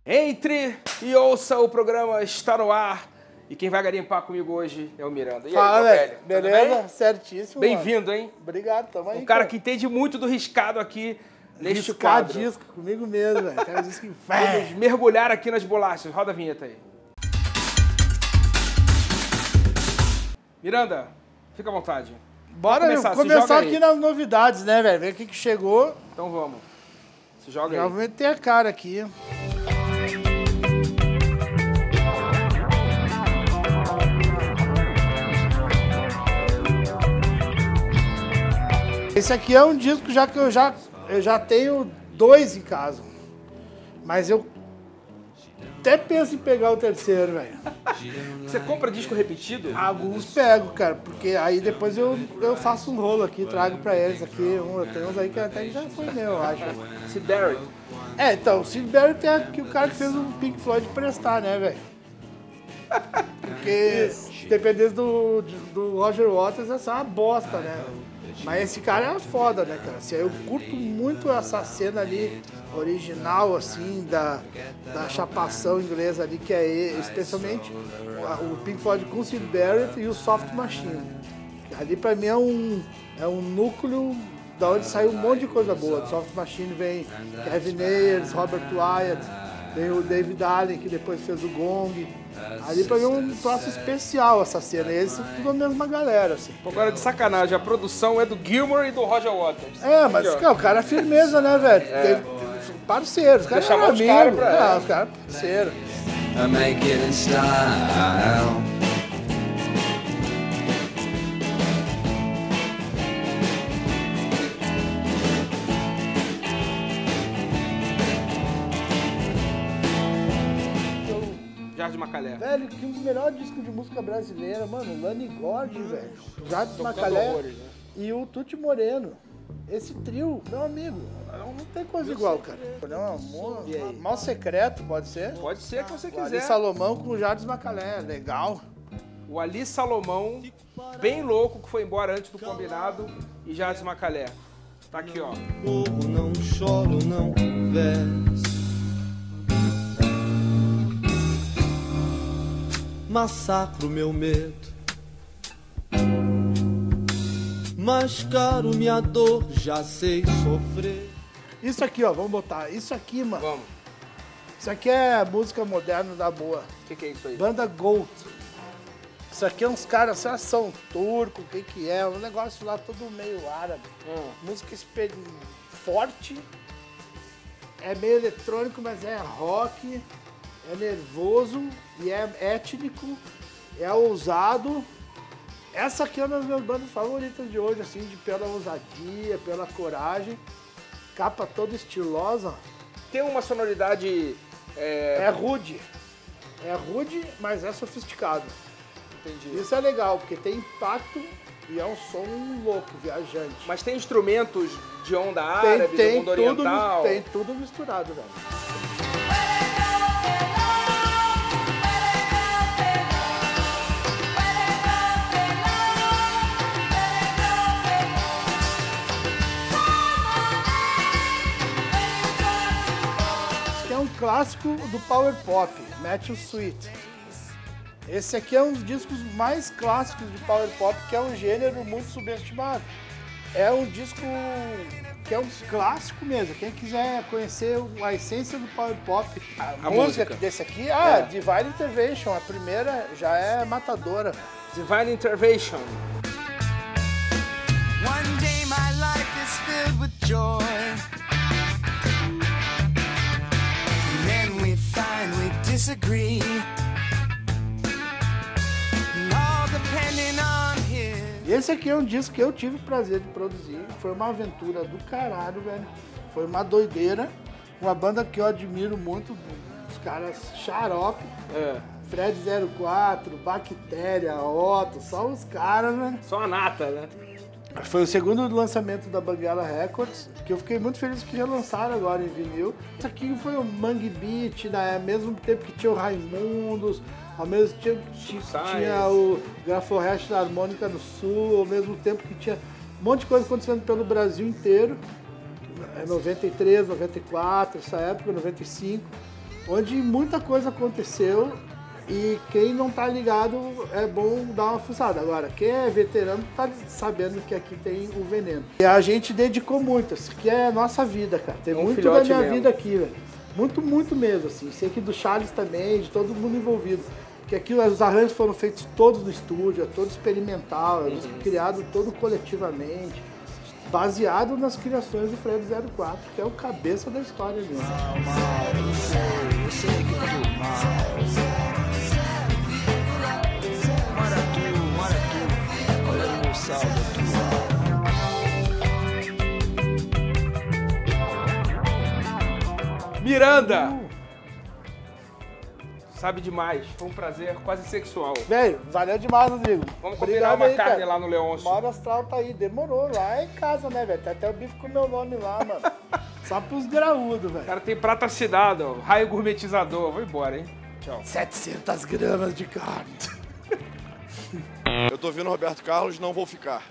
Entre e ouça, o programa está no ar. E quem vai garimpar comigo hoje é o Miranda. E aí, fala, meu velho? Beleza? Certíssimo. Bem-vindo, hein? Obrigado, tamo aí. Um cara que entende muito do riscado aqui neste quadro. Disco, comigo mesmo, velho. Cara diz que Vamos mergulhar aqui nas bolachas. Roda a vinheta aí. Miranda, fica à vontade. Bora começar aqui nas novidades, né, velho? Ver o que chegou. Então vamos. Se joga Já aí. vou meter a cara aqui. Esse aqui é um disco que eu já tenho 2 em casa. Mas eu até penso em pegar o terceiro, velho. Você compra disco repetido? Alguns pego, cara, porque aí depois eu faço um rolo aqui, trago pra eles aqui. Eu tenho uns aí que até já foi meu, eu acho. Sid Barrett. É, então, o Sid Barrett é aqui o cara que fez o Pink Floyd prestar, né, velho? Porque dependendo do Roger Waters, essa é uma bosta, né? Mas esse cara é foda, né, cara? Assim, eu curto muito essa cena ali original, assim, da chapação inglesa ali, que é especialmente o Pink Floyd com o Sid Barrett e o Soft Machine. Ali pra mim é um núcleo da onde saiu um monte de coisa boa. Do Soft Machine vem Kevin Ayers, Robert Wyatt, vem o David Allen, que depois fez o Gong. Ali pra mim é um troço especial essa cena. E eles tudo a mesma galera, assim. Agora, de sacanagem, a produção é do Gilmour e do Roger Waters. É, mas cara, o cara é firmeza, né, velho? Teve parceiros. Os caras eram amigos. Os caras parceiros. I make it in style. Jardim Macalé. Velho, que um dos melhores discos de música brasileira, mano, Lani Gordi, velho. Jardim Macalé horrores, né? e o Tuti Moreno. Esse trio, meu amigo, não tem coisa igual, cara. Não, Mal Secreto, pode ser? Pode ser que você O Ali quiser. Salomão com o Jardim Macalé, legal. O Ali Salomão, bem louco, que foi embora antes do combinado, e Jardim Macalé. Tá aqui, ó. Morro, não choro, não converso. Massacro meu medo. Mascaro minha dor, já sei sofrer. Isso aqui, ó, vamos botar. Isso aqui, mano. Vamos. Isso aqui é música moderna da boa. O que é isso aí? Banda Gold. Isso aqui é uns caras, são turco, o que é? Um negócio lá todo meio árabe. Música forte, é meio eletrônico, mas é rock, é nervoso e é étnico, é ousado. Essa aqui é uma das minhas bandas favoritas de hoje, assim, pela ousadia, pela coragem. Capa toda estilosa. Tem uma sonoridade... É rude. É rude, mas é sofisticado. Entendi. Isso é legal, porque tem impacto e é um som louco, viajante. Mas tem instrumentos de onda árabe, do mundo oriental? Tem tudo misturado, velho. Esse é um clássico do Power Pop, Matthew Sweet. Esse aqui é um dos discos mais clássicos de Power Pop, que é um gênero muito subestimado. É um disco que é um clássico mesmo. Quem quiser conhecer a essência do Power Pop, a música desse aqui, Divine Intervention, a primeira já é matadora. Divine Intervention. One day my life is filled with joy. Then we find we disagree. Esse aqui é um disco que eu tive o prazer de produzir. Foi uma aventura do caralho, velho. Foi uma doideira. Uma banda que eu admiro muito, os caras xarope. Fred 04, Bactéria, Otto, só os caras, velho. Só a nata, né? Foi o segundo lançamento da Banguela Records, que eu fiquei muito feliz que relançaram agora em vinil. Isso aqui foi o Mangue Beat, ao mesmo tempo que tinha o Raimundos, ao mesmo tempo que tinha o Graforrest da Harmônica do Sul, ao mesmo tempo que tinha um monte de coisa acontecendo pelo Brasil inteiro. 93, 94, essa época, 95. onde muita coisa aconteceu e quem não tá ligado é bom dar uma fuçada. Agora, quem é veterano tá sabendo que aqui tem o veneno. E a gente dedicou muito, isso aqui é a nossa vida, cara. Tem muito da minha vida aqui, velho. Muito, muito mesmo, assim. Sei que do Charles também, de todo mundo envolvido. Porque aqui os arranjos foram feitos todos no estúdio, é todo experimental, é criado todo coletivamente, baseado nas criações do Fred 04, que é o cabeça da história mesmo. Miranda! Sabe demais, foi um prazer quase sexual. Velho, valeu demais, Rodrigo. Vamos combinar uma carne lá no Leôncio. Mora Astral tá aí, demorou. Lá é em casa, né, velho? Tem até o bife com o meu nome lá, mano. Só pros graúdos, velho. O cara tem prato assinado, ó. Raio gourmetizador. Vou embora, hein? Tchau. 700 gramas de carne. Eu tô ouvindo Roberto Carlos, não vou ficar.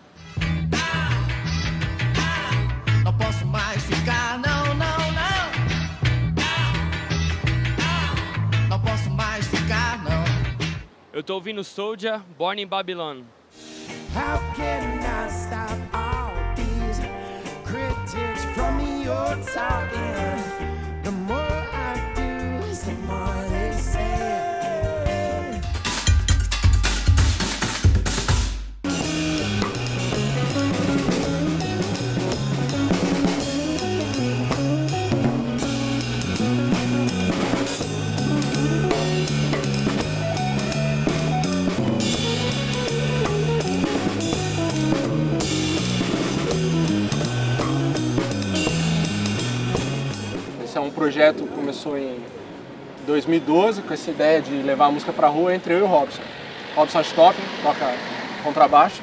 Não posso mais ficar, não, não, não. Não posso mais ficar, não. Eu tô ouvindo Soulja, Born in Babylon. How can I stop all these critics from me you're talking? The more I do, the more they say. Esse é um projeto que começou em 2012 com essa ideia de levar a música pra rua entre eu e o Robson. Robson Stoffen toca contrabaixo.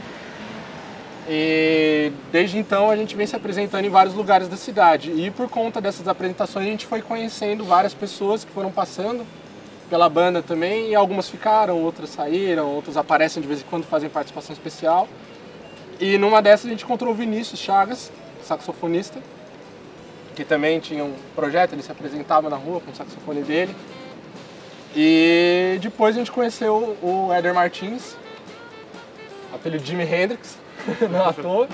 E desde então a gente vem se apresentando em vários lugares da cidade. E por conta dessas apresentações a gente foi conhecendo várias pessoas que foram passando pela banda também. E algumas ficaram, outras saíram, outras aparecem de vez em quando, fazem participação especial. E numa dessas a gente encontrou o Vinícius Chagas, saxofonista, que também tinha um projeto, ele se apresentava na rua com o saxofone dele. E depois a gente conheceu o Éder Martins, apelido Jimi Hendrix, não à toa.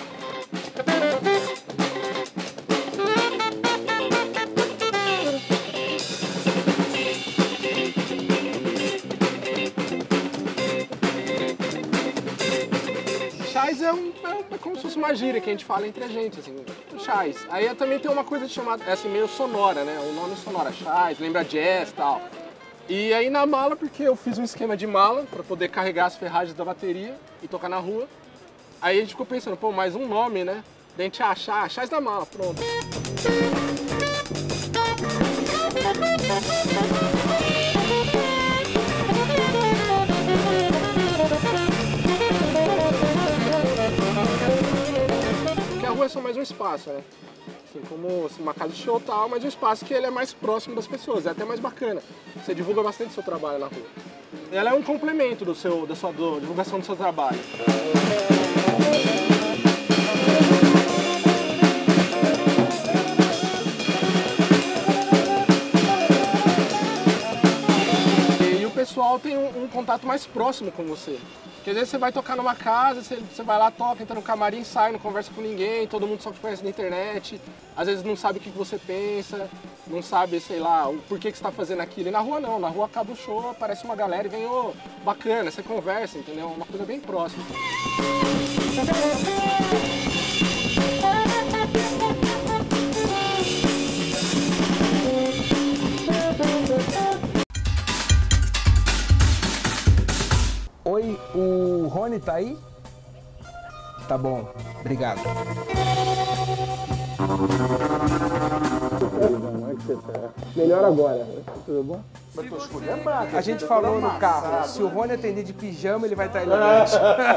Chás é como se fosse uma gíria que a gente fala entre a gente, assim, chás. Aí também tem uma coisa chamada, assim, meio sonora, né? O nome sonora, chás, lembra jazz e tal. E aí na mala, porque eu fiz um esquema de mala para poder carregar as ferragens da bateria e tocar na rua. Aí a gente ficou pensando, pô, mais um nome, né? Daí a gente achar, chás da mala, pronto. Porque a rua é só mais um espaço, né? Assim, como uma casa de show e tal, mas um espaço que ele é mais próximo das pessoas, é até mais bacana. Você divulga bastante o seu trabalho na rua. Ela é um complemento da divulgação do seu trabalho. E o pessoal tem um contato mais próximo com você. Porque às vezes você vai tocar numa casa, você vai lá, toca, entra no camarim, sai, não conversa com ninguém, todo mundo só te conhece na internet, às vezes não sabe o que você pensa, não sabe, sei lá, o porquê que você está fazendo aquilo. E na rua não, na rua acaba o show, aparece uma galera e vem, ô, bacana, você conversa, entendeu? Uma coisa bem próxima. Oi, o Rony tá aí? Tá bom, obrigado. Melhor agora. Tudo bom? A gente falou no carro, se o Rony atender de pijama, ele vai estar elegante.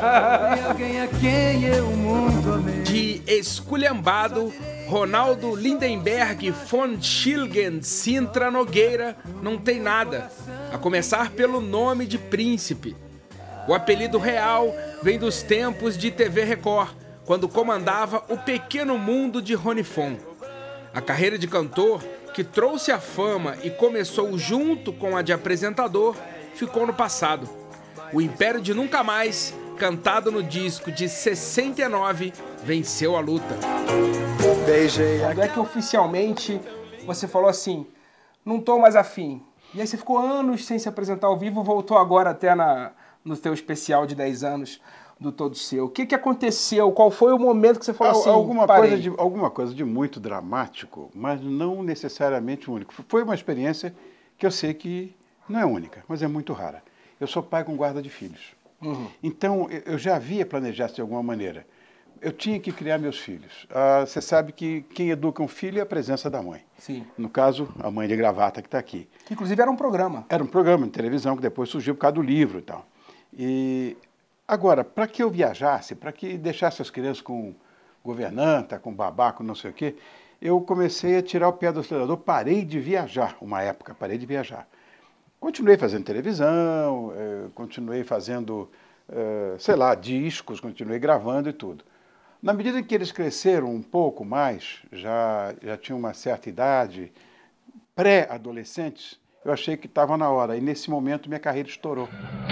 De esculhambado, Ronaldo Lindenberg von Schilgen Sintra Nogueira não tem nada, a começar pelo nome de Príncipe. O apelido real vem dos tempos de TV Record, quando comandava o pequeno mundo de Rony Fon. A carreira de cantor que trouxe a fama e começou junto com a de apresentador, ficou no passado. O Império de Nunca Mais, cantado no disco de 69, venceu a luta. Quando é que oficialmente você falou assim, não tô mais afim? E aí você ficou anos sem se apresentar ao vivo, voltou agora até no teu especial de 10 anos do Todo Seu. O que aconteceu? Qual foi o momento que você falou assim, alguma coisa de muito dramático, mas não necessariamente único. Foi uma experiência que eu sei que não é única, mas é muito rara. Eu sou pai com guarda de filhos. Então, eu já havia planejado de alguma maneira. Eu tinha que criar meus filhos. Você sabe que quem educa um filho é a presença da mãe. Sim. No caso, a mãe de gravata que está aqui. Que inclusive era um programa. Era um programa de televisão que depois surgiu por causa do livro e tal. E agora, para que eu viajasse, para que deixasse as crianças com governanta, com babá, com não sei o quê, eu comecei a tirar o pé do acelerador, parei de viajar, uma época, parei de viajar. Continuei fazendo televisão, continuei fazendo, sei lá, discos, continuei gravando e tudo. Na medida em que eles cresceram um pouco mais, já tinham uma certa idade, pré-adolescentes, eu achei que estava na hora. E nesse momento minha carreira estourou.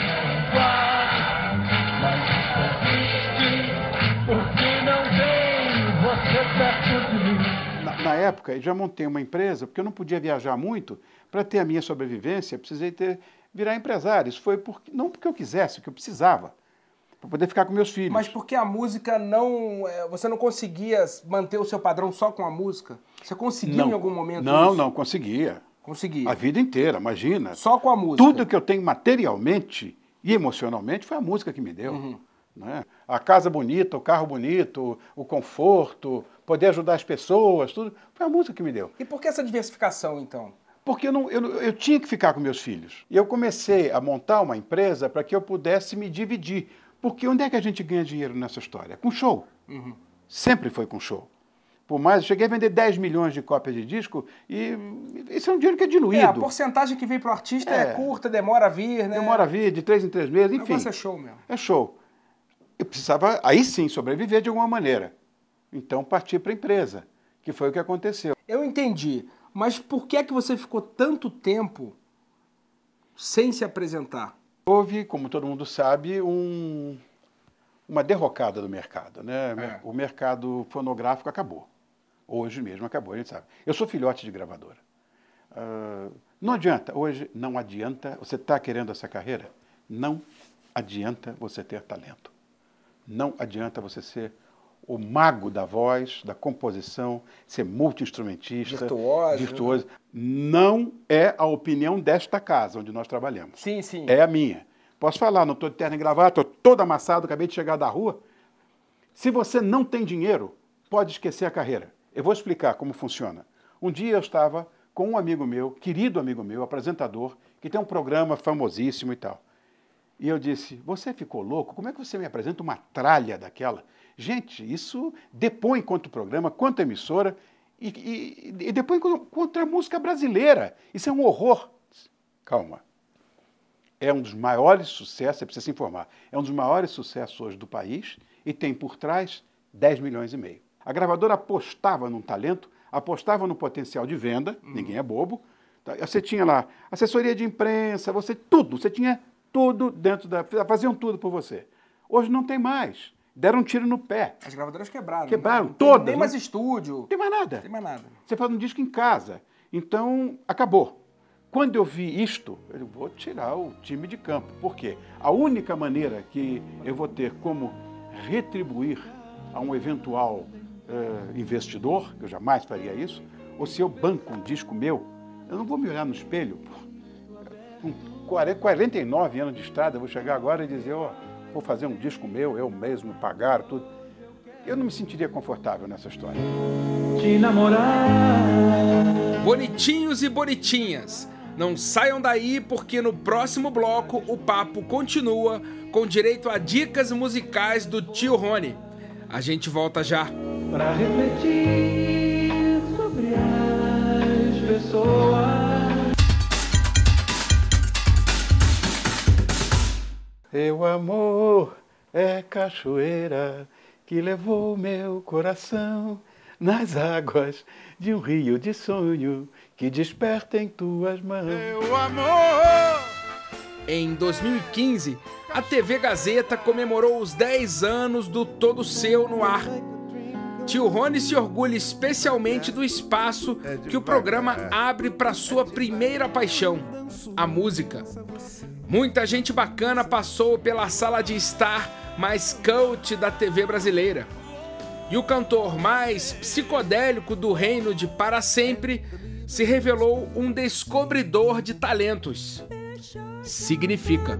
Na época, eu já montei uma empresa, porque eu não podia viajar muito. Para ter a minha sobrevivência, precisei virar empresário. Isso foi não porque eu quisesse, porque eu precisava, para poder ficar com meus filhos. Mas porque a música não... Você não conseguia manter o seu padrão só com a música? Você conseguia em algum momento isso? Não, conseguia. Conseguia. A vida inteira, imagina. Só com a música? Tudo que eu tenho materialmente e emocionalmente foi a música que me deu. Né? A casa bonita, o carro bonito, o conforto, poder ajudar as pessoas, tudo, foi a música que me deu. E por que essa diversificação, então? Porque eu tinha que ficar com meus filhos. E eu comecei a montar uma empresa para que eu pudesse me dividir. Porque onde é que a gente ganha dinheiro nessa história? Com show. Sempre foi com show. Por mais, eu cheguei a vender 10 milhões de cópias de disco e esse é um dinheiro que é diluído. A porcentagem que vem para o artista é curta, demora a vir, né? Demora a vir, de 3 em 3 meses, enfim. O negócio é show mesmo. É show. Eu precisava, aí sim, sobreviver de alguma maneira. Então, parti para a empresa, que foi o que aconteceu. Eu entendi. Mas por que é que você ficou tanto tempo sem se apresentar? Houve, como todo mundo sabe, uma derrocada do mercado, né? O mercado fonográfico acabou. Hoje mesmo acabou, a gente sabe. Eu sou filhote de gravadora. Não adianta, hoje não adianta, você está querendo essa carreira? Não adianta você ter talento. Não adianta você ser o mago da voz, da composição, ser multi-instrumentista, virtuoso. Não é a opinião desta casa onde nós trabalhamos. Sim, sim. É a minha. Posso falar, não estou de terno e gravata, estou todo amassado, acabei de chegar da rua. Se você não tem dinheiro, pode esquecer a carreira. Eu vou explicar como funciona. Um dia eu estava com um amigo meu, querido amigo meu, apresentador, que tem um programa famosíssimo e tal. E eu disse, você ficou louco? Como é que você me apresenta uma tralha daquela? Gente, isso depõe contra o programa, contra a emissora e depõe contra a música brasileira. Isso é um horror. Calma. É um dos maiores sucessos, você precisa se informar, é um dos maiores sucessos hoje do país e tem por trás 10 milhões e meio. A gravadora apostava num talento, apostava no potencial de venda, ninguém é bobo. Você tinha lá assessoria de imprensa, você tinha tudo dentro faziam tudo por você. Hoje não tem mais. Deram um tiro no pé. As gravadoras quebraram. Quebraram não todas. Tem mais estúdio. Não tem mais nada. Tem mais nada. Você faz um disco em casa. Então, acabou. Quando eu vi isto, eu vou tirar o time de campo. Por quê? A única maneira que eu vou ter como retribuir a um eventual investidor, que eu jamais faria isso, ou se eu banco um disco meu, eu não vou me olhar no espelho. Com 49 anos de estrada, eu vou chegar agora e dizer, vou fazer um disco meu, eu mesmo pagar tudo. Eu não me sentiria confortável nessa história. Te namorar. Bonitinhos e bonitinhas, não saiam daí porque no próximo bloco o papo continua com direito a dicas musicais do tio Rony. A gente volta já. Pra refletir sobre as pessoas. Meu amor é cachoeira que levou meu coração nas águas de um rio de sonho que desperta em tuas mãos. Meu amor! Em 2015, a TV Gazeta comemorou os 10 anos do Todo Seu no ar. Tio Rony se orgulha especialmente do espaço que o programa abre para sua primeira paixão, a música. Muita gente bacana passou pela sala de estar mais cult da TV brasileira. E o cantor mais psicodélico do reino de Para Sempre se revelou um descobridor de talentos. Significa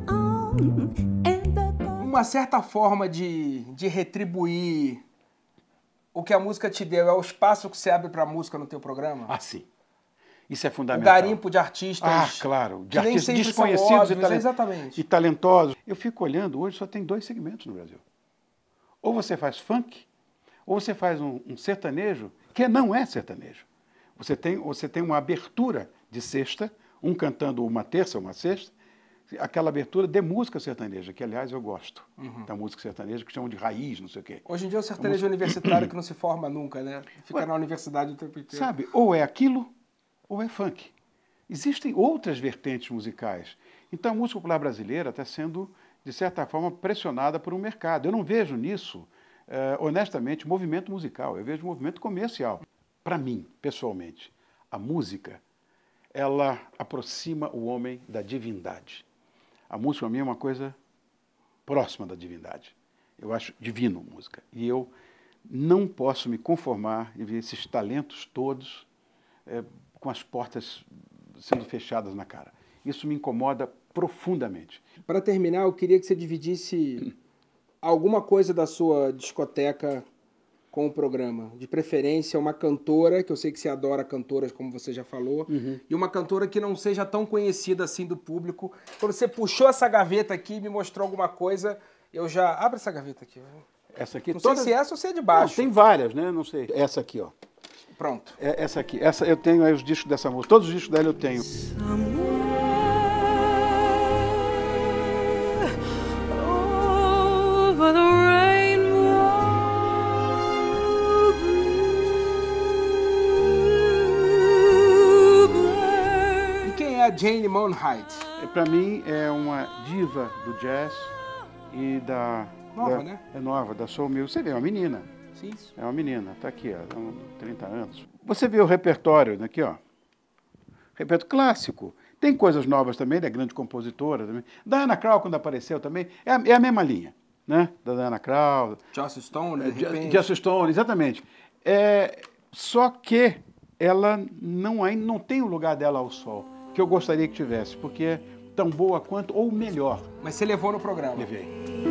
uma certa forma de retribuir o que a música te deu é o espaço que você abre pra música no teu programa? Ah, sim. Isso é O fundamental. garimpo de artistas. Ah, claro. De que nem artistas sempre desconhecidos são óbvios, exatamente. e talentosos. Eu fico olhando, hoje só tem 2 segmentos no Brasil. Ou você faz funk, ou você faz um sertanejo, que não é sertanejo. Você tem uma abertura de sexta, um cantando uma terça, uma sexta, aquela abertura de música sertaneja, que, aliás, eu gosto da música sertaneja, que chamam de raiz, não sei o quê. Hoje em dia é o sertanejo universitário que não se forma nunca, né? Fica na universidade o tempo inteiro. Sabe, ou é aquilo, ou é funk. Existem outras vertentes musicais. Então, a música popular brasileira está sendo, de certa forma, pressionada por um mercado. Eu não vejo nisso, honestamente, movimento musical. Eu vejo movimento comercial. Para mim, pessoalmente, a música, ela aproxima o homem da divindade. A música, para mim, é uma coisa próxima da divindade. Eu acho divino a música. E eu não posso me conformar em ver esses talentos todos com as portas sendo fechadas na cara. Isso me incomoda profundamente. Para terminar, eu queria que você dividisse alguma coisa da sua discoteca com o programa. De preferência, uma cantora, que eu sei que você adora cantoras, como você já falou, e uma cantora que não seja tão conhecida assim do público. Quando você puxou essa gaveta aqui e me mostrou alguma coisa, eu já... Abre essa gaveta aqui. Essa aqui, não sei se é essa ou se é de baixo. Não, tem várias, né? Não sei. Essa aqui, ó. Pronto. Essa aqui. Essa eu tenho aí os discos dessa música. Todos os discos dela eu tenho. A Jane Monheit. Para mim é uma diva do jazz e da... Nova, né? É nova, da soul music. Você vê, é uma menina. Sim. É uma menina, tá aqui, ó, 30 anos. Você vê o repertório aqui, ó. Repertório clássico. Tem coisas novas também, da grande compositora também. Diana Krall, quando apareceu também, é a mesma linha, né? Da Diana Krall. Joss Stone, de repente. Joss Stone, exatamente. Só que ela não tem o lugar dela ao sol, que eu gostaria que tivesse, porque é tão boa quanto, ou melhor. Mas você levou no programa? Levei.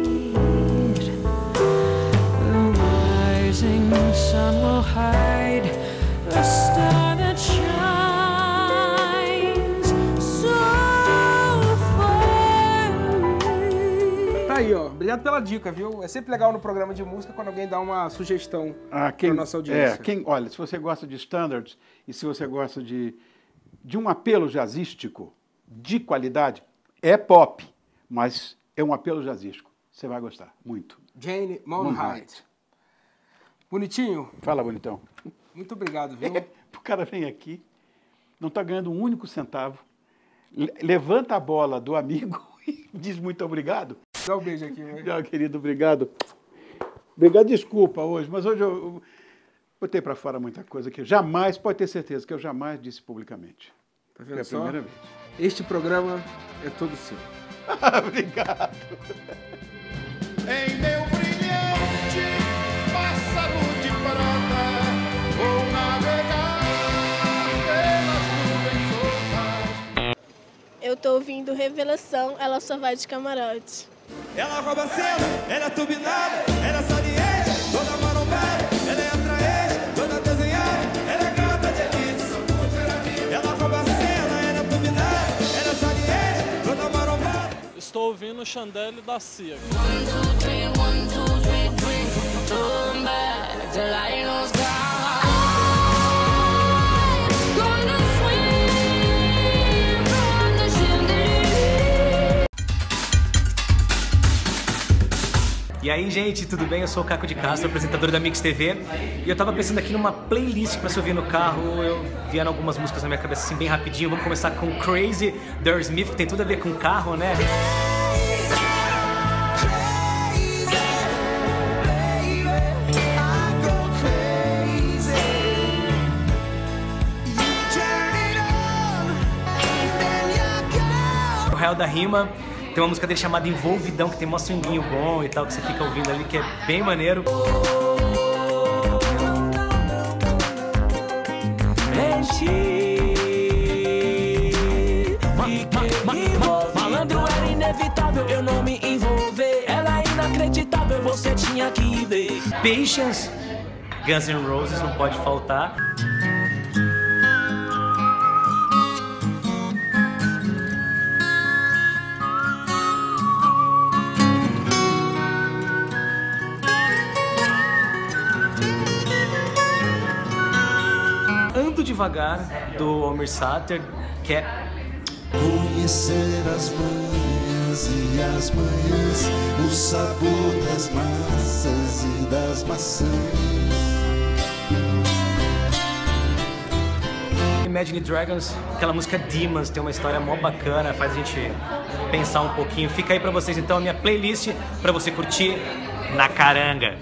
Tá aí, ó. Obrigado pela dica, viu? É sempre legal no programa de música quando alguém dá uma sugestão para nossa audiência. Olha, se você gosta de standards e se você gosta de um apelo jazzístico de qualidade, é pop, mas é um apelo jazzístico. Você vai gostar, muito. Jane Monheit. Bonitinho? Fala, bonitão. Muito obrigado, viu? O cara vem aqui, não está ganhando um único centavo, levanta a bola do amigo e diz muito obrigado. Dá um beijo aqui. Meu querido, obrigado. Obrigado, desculpa hoje, mas hoje eu botei para fora muita coisa que eu jamais, pode ter certeza, que eu jamais disse publicamente. Tá vendo só? Foi a primeira vez. Este programa é todo seu. Obrigado. Em meu brilhante pássaro de prata, vou navegar pelas nuvens soltas. Eu tô ouvindo Revelação, ela só vai de camarote. Ela rouba a cena, ela é turbinada, ela é saliente, toda marombada, ela é atraente, toda desenhada, ela é gata de elite. Ela rouba a cena, ela é turbinada, ela é saliente, toda marombada. Estou ouvindo o Chandelle da Cia. E E aí, gente, tudo bem? Eu sou o Caco de Castro, apresentador da Mix TV. E eu tava pensando aqui numa playlist pra se ouvir no carro. Eu vieram algumas músicas na minha cabeça assim, bem rapidinho. Vamos começar com Crazy, da Aerosmith, que tem tudo a ver com carro, né? O Real da Rima. Tem uma música dele chamada Envolvidão, que tem mó swinguinho bom e tal, que você fica ouvindo ali, que é bem maneiro. Malandro era inevitável, eu não me envolver. Ela é inacreditável, você tinha que ver. Patience, Guns N' Roses, não pode faltar. Ando Devagar, do Almir Sater, que é... Conhecer as manhãs e as manhãs, o sabor das massas e das maçãs. Imagine Dragons, aquela música Demons, tem uma história mó bacana, faz a gente pensar um pouquinho. Fica aí pra vocês então a minha playlist pra você curtir na caranga.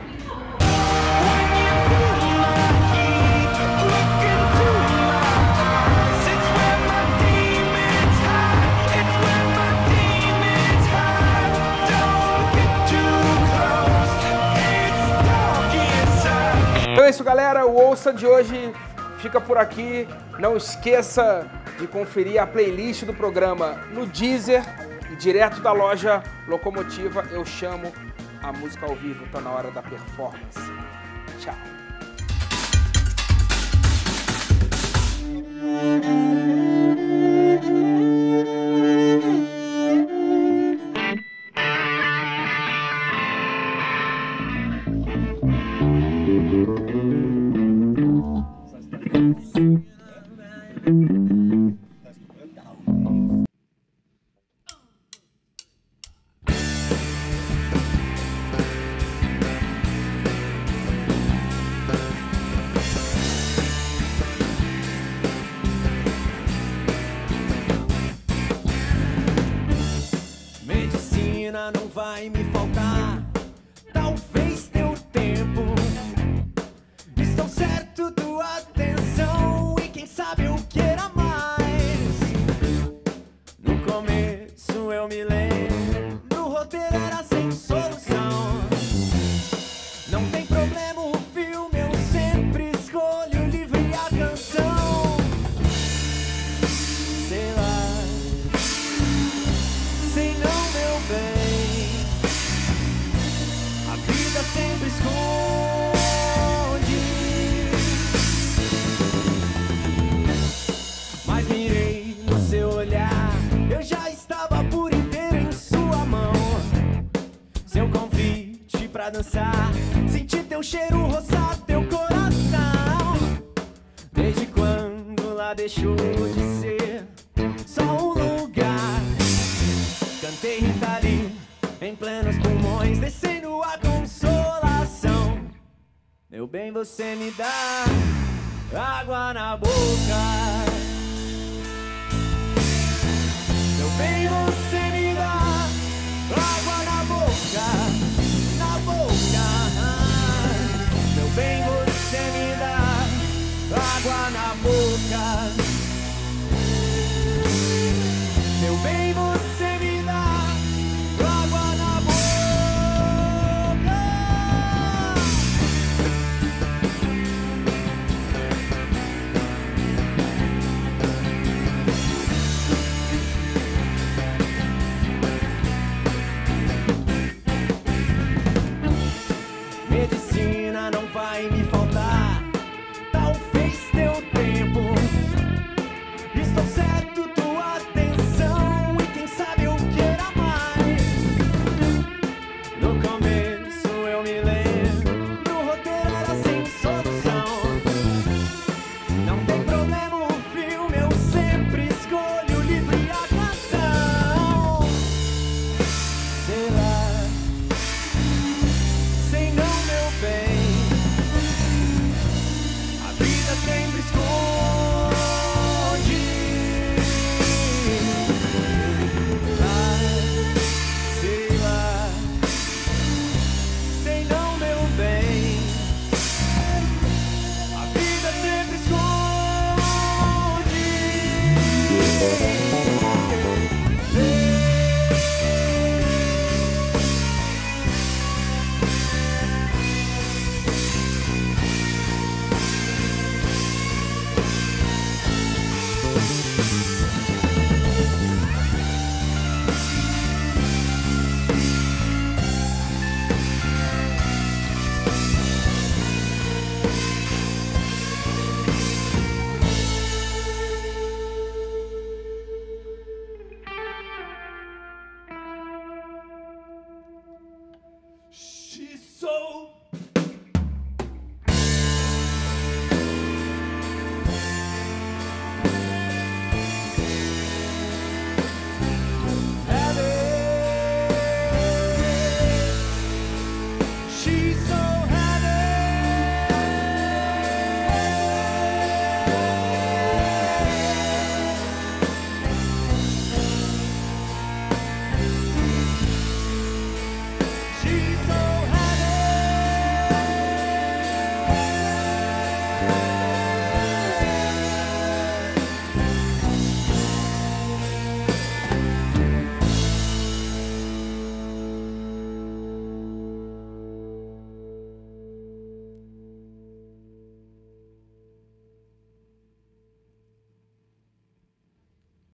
Então é isso, galera. O Ouça de hoje fica por aqui. Não esqueça de conferir a playlist do programa no Deezer e direto da loja Locomotiva eu chamo a música ao vivo. Tá na hora da performance. Tchau. Medicina não vai me faltar, talvez teu tempo. Estou certo, tua atenção e quem sabe eu queira mais. No começo eu me lembro, o roteiro era sem solução. Não tem problema o filme, eu sempre escolho o livro e a canção. Sei lá, sei não, meu bem, a vida sempre esconde. Mas mirei no seu olhar, eu já estava por inteiro em sua mão. Seu convite pra dançar, senti teu cheiro roçar teu coração. Desde quando lá deixou de ser só um lugar? Cantei Rita Lee em plenos pulmões, descendo a consolação. Meu bem, você me dá água na boca. Meu bem, você me dá água na boca, na boca. Meu bem, você me dá água na boca. Meu bem, você me dá água na boca. Medicina não vai me faltar, talvez teu tempo. soul.